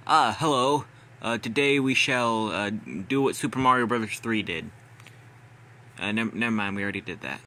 Hello. Today we shall do what Super Mario Bros. 3 did. Never mind, we already did that.